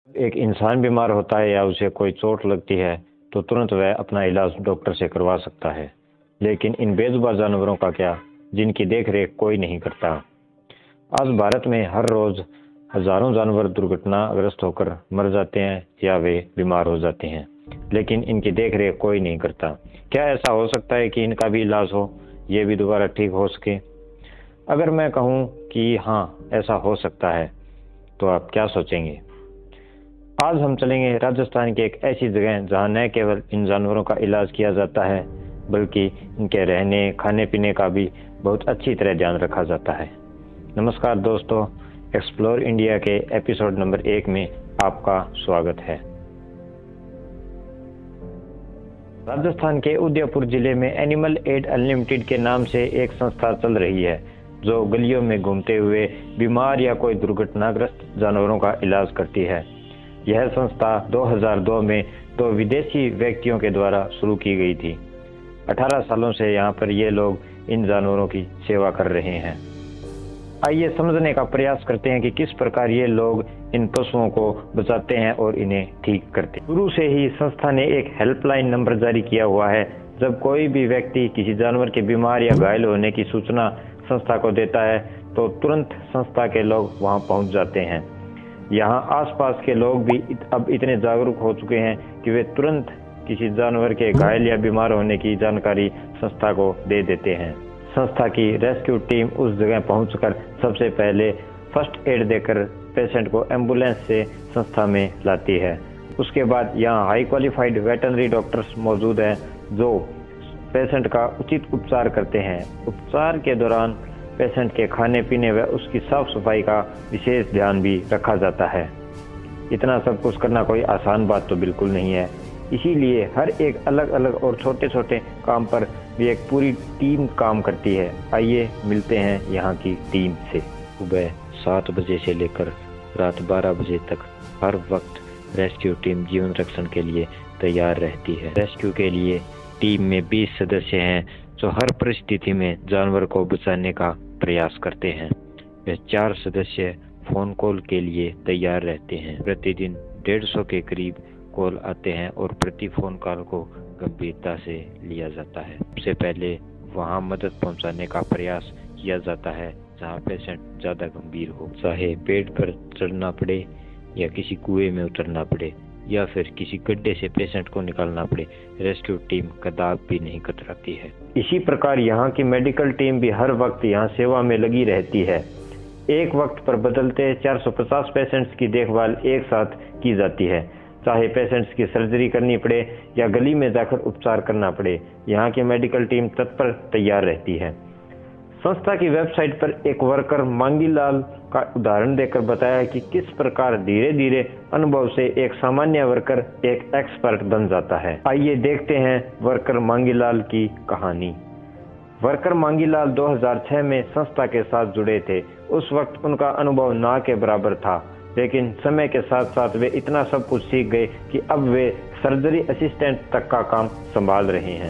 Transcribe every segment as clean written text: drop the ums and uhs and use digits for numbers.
एक इंसान बीमार होता है या उसे कोई चोट लगती है तो तुरंत वह अपना इलाज डॉक्टर से करवा सकता है, लेकिन इन बेजुबान जानवरों का क्या, जिनकी देखरेख कोई नहीं करता। आज भारत में हर रोज हजारों जानवर दुर्घटनाग्रस्त होकर मर जाते हैं या वे बीमार हो जाते हैं, लेकिन इनकी देखरेख कोई नहीं करता। क्या ऐसा हो सकता है कि इनका भी इलाज हो, ये भी दोबारा ठीक हो सके? अगर मैं कहूँ कि हाँ, ऐसा हो सकता है, तो आप क्या सोचेंगे? आज हम चलेंगे राजस्थान की एक ऐसी जगह जहां न केवल इन जानवरों का इलाज किया जाता है, बल्कि इनके रहने खाने पीने का भी बहुत अच्छी तरह ध्यान रखा जाता है। नमस्कार दोस्तों, एक्सप्लोर इंडिया के एपिसोड नंबर 1 में आपका स्वागत है। राजस्थान के उदयपुर जिले में एनिमल एड अनलिमिटेड के नाम से एक संस्था चल रही है, जो गलियों में घूमते हुए बीमार या कोई दुर्घटनाग्रस्त जानवरों का इलाज करती है। यह संस्था 2002 में 2 विदेशी व्यक्तियों के द्वारा शुरू की गई थी। 18 सालों से यहाँ पर ये लोग इन जानवरों की सेवा कर रहे हैं। आइए समझने का प्रयास करते हैं कि किस प्रकार ये लोग इन पशुओं को बचाते हैं और इन्हें ठीक करते हैं। शुरू से ही संस्था ने एक हेल्पलाइन नंबर जारी किया हुआ है। जब कोई भी व्यक्ति किसी जानवर के बीमार या घायल होने की सूचना संस्था को देता है तो तुरंत संस्था के लोग वहां पहुंच जाते हैं। यहाँ आसपास के लोग भी अब इतने जागरूक हो चुके हैं कि वे तुरंत किसी जानवर के घायल या बीमार होने की जानकारी संस्था को दे देते हैं। संस्था की रेस्क्यू टीम उस जगह पहुंचकर सबसे पहले फर्स्ट एड देकर पेशेंट को एम्बुलेंस से संस्था में लाती है। उसके बाद यहाँ हाई क्वालिफाइड वेटरनरी डॉक्टर्स मौजूद हैं, जो पेशेंट का उचित उपचार करते हैं। उपचार के दौरान पेशेंट के खाने पीने व उसकी साफ सफाई का विशेष ध्यान भी रखा जाता है। इतना सब कुछ करना कोई आसान बात तो बिल्कुल नहीं है, इसीलिए हर एक अलग अलग और छोटे छोटे काम पर भी एक पूरी टीम काम करती है। आइए मिलते हैं यहाँ की टीम से। सुबह 7 बजे से लेकर रात 12 बजे तक हर वक्त रेस्क्यू टीम जीवन रक्षण के लिए तैयार रहती है। रेस्क्यू के लिए टीम में 20 सदस्य हैं, जो हर परिस्थिति में जानवर को बचाने का प्रयास करते हैं। वे 4 सदस्य फोन कॉल के लिए तैयार रहते हैं। प्रतिदिन 150 के करीब कॉल आते हैं और प्रति फोन कॉल को गंभीरता से लिया जाता है। सबसे पहले वहां मदद पहुंचाने का प्रयास किया जाता है जहां पेशेंट ज्यादा गंभीर हो, चाहे पेड़ पर चढ़ना पड़े या किसी कुएं में उतरना पड़े या फिर किसी गड्ढे से पेशेंट को निकालना पड़े। रेस्क्यू टीम कदाप भी नहीं कतराती है। इसी प्रकार यहाँ की मेडिकल टीम भी हर वक्त यहाँ सेवा में लगी रहती है। एक वक्त पर बदलते 450 पेशेंट्स की देखभाल एक साथ की जाती है, चाहे पेशेंट्स की सर्जरी करनी पड़े या गली में जाकर उपचार करना पड़े। यहाँ की मेडिकल टीम तत्पर तैयार रहती है। संस्था की वेबसाइट पर एक वर्कर मांगीलाल का उदाहरण देकर बताया कि किस प्रकार धीरे धीरे अनुभव से एक सामान्य वर्कर एक एक्सपर्ट बन जाता है। आइए देखते हैं वर्कर मांगीलाल की कहानी। वर्कर मांगीलाल 2006 में संस्था के साथ जुड़े थे। उस वक्त उनका अनुभव ना के बराबर था, लेकिन समय के साथ साथ वे इतना सब कुछ सीख गए कि अब वे सर्जरी असिस्टेंट तक का काम संभाल रहे हैं।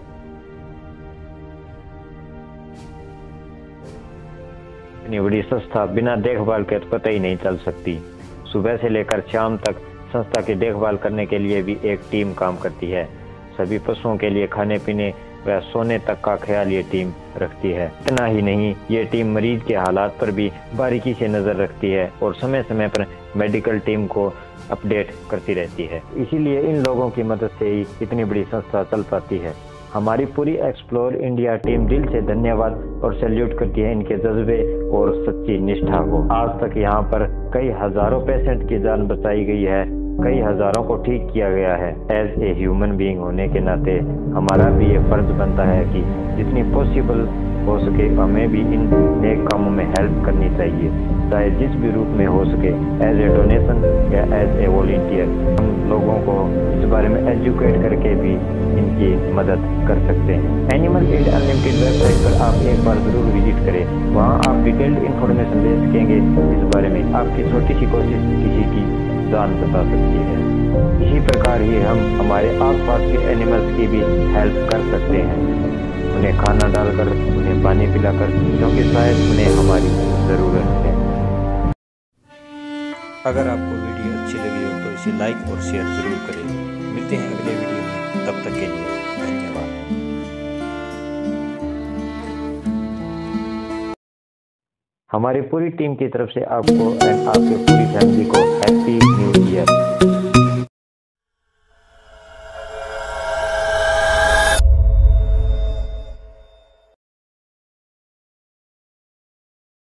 इतनी बड़ी संस्था बिना देखभाल के तो कतई नहीं चल सकती। सुबह से लेकर शाम तक संस्था की देखभाल करने के लिए भी एक टीम काम करती है। सभी पशुओं के लिए खाने पीने व सोने तक का ख्याल ये टीम रखती है। इतना ही नहीं, ये टीम मरीज के हालात पर भी बारीकी से नजर रखती है और समय समय पर मेडिकल टीम को अपडेट करती रहती है। इसीलिए इन लोगों की मदद से ही इतनी बड़ी संस्था चल पाती है। हमारी पूरी एक्सप्लोर इंडिया टीम दिल से धन्यवाद और सैल्यूट करती है इनके जज्बे और सच्ची निष्ठा को। आज तक यहाँ पर कई हजारों पेशेंट की जान बचाई गई है, कई हजारों को ठीक किया गया है। एज ए ह्यूमन बीइंग होने के नाते हमारा भी ये फर्ज बनता है कि जितनी पॉसिबल हो सके हमें भी इन नेक कामों में हेल्प करनी चाहिए, चाहे जिस भी रूप में हो सके, एज ए डोनेशन या एज ए वॉलंटियर। हम लोगों को इस बारे में एजुकेट करके भी इनकी मदद कर सकते हैं। एनिमल एड अनलिमिटेड वेबसाइट पर आप एक बार जरूर विजिट करें। वहाँ आप डिटेल्ड इंफॉर्मेशन ले सकेंगे इस बारे में। आपकी छोटी सी कोशिश किसी की जान बचा सकती है। इसी प्रकार ही हम हमारे आसपास के एनिमल्स की भी हेल्प कर सकते हैं, उन्हें खाना डालकर, उन्हें पानी पिलाकर, क्योंकि शायद उन्हें हमारी ज़रूरत है। अगर आपको वीडियो अच्छी लगी हो तो इसे लाइक और शेयर ज़रूर करें। मिलते हैं अगले वीडियो में, तब तक के लिए धन्यवाद। हमारी पूरी टीम की तरफ से आपको एंड आपके पूरी फैमिली को हैप्पी न्यू ईयर।